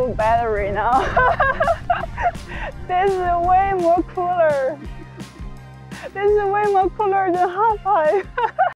new battery now. This is way more cooler. This is way more cooler than Halfpipe.